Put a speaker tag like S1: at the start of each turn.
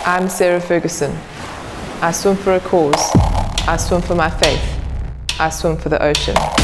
S1: I'm Sarah Ferguson. I swim for a cause. I swim for my faith. I swim for the ocean.